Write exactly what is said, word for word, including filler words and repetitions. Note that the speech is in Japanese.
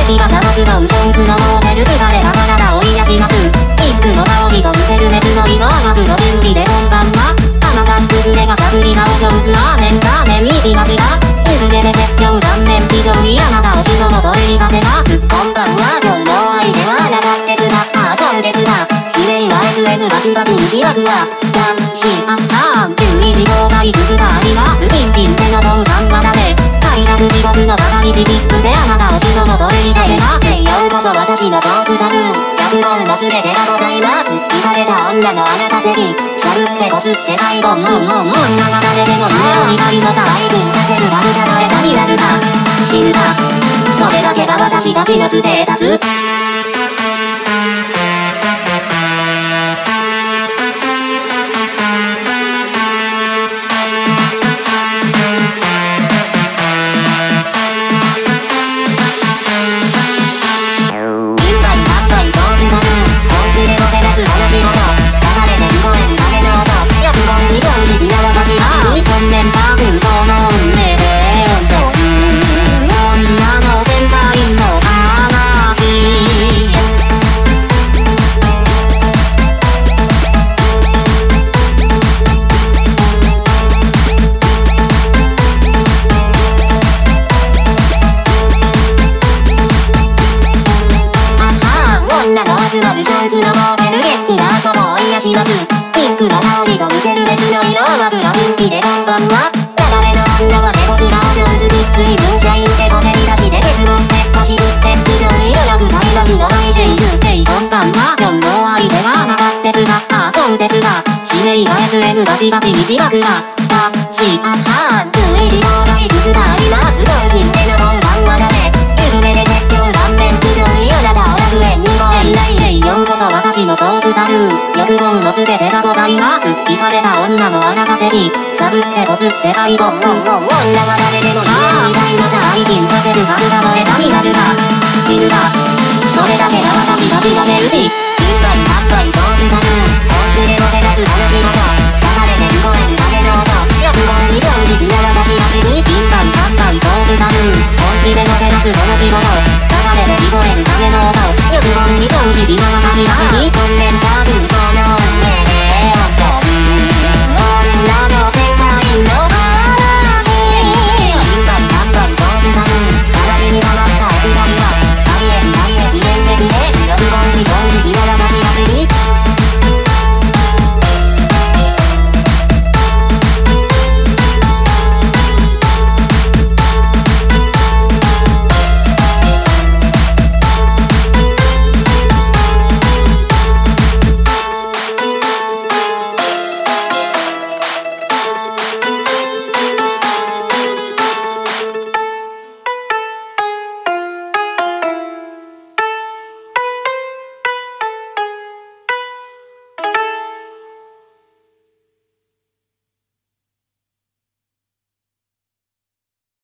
敵馬車の集うショークのモーテル疲れた体を癒します。ピンクの香りと見せるメスの色マグの準備で本番は甘さん崩れがしゃぶりがお上手アーメンラーメンいきました。ゆるめで説教断面非常にあなたを主のもとへ行かせます。こんばんは今日の相手はあなたですが、ああそうですが、指令は エスエム が中学にしわくは男子ターンじゅうにじ号がいくつかあります。ピンピンでのボタンはダメ快楽地獄のバカ道切符であなたを主のもとへ行かせます。ようこそ私のトークサブーン百本の全てがございます。聞かれた女のあなた席しゃぶってこすって最後もんもんもん女が誰でも見ようになりのさ配分稼ぐバルカの餌になるか死ぬかそれだけが私たちのステータス。女の集まるショークのモーテル元気な遊ぼう癒します。ピンクの香りと見せるメスの色マグロ分岐で本番はただめの女は手こきがお上手きつい分社員でこねり出しで削って走って非常に予約最後のノイジーズで本番は今日の相手はあなたですが、ああそうですが指令は エスエム バチバチにしわくはタッチアターンじゅういち号がいくつかあります。同品での本番はダメゆるめで説教断面非常にあなたを楽園にご縁ないへようこそ私のトークサルーン欲望の全てがございます。聞かれた女のあなた席しゃぶってこすって最後もんもん女は誰でも言えるみたいなさ愛金稼ぐカルダの餌になるか死ぬかそれだけが私たちの値打ち。順番販売トークサルーン本気でもてなす話事流れで聞こえる影の音欲望に正直な私たちに順番販売トークサルーン本気でもてなす話事流れで聞こえる影の音欲望に正直な私たちに本年多分その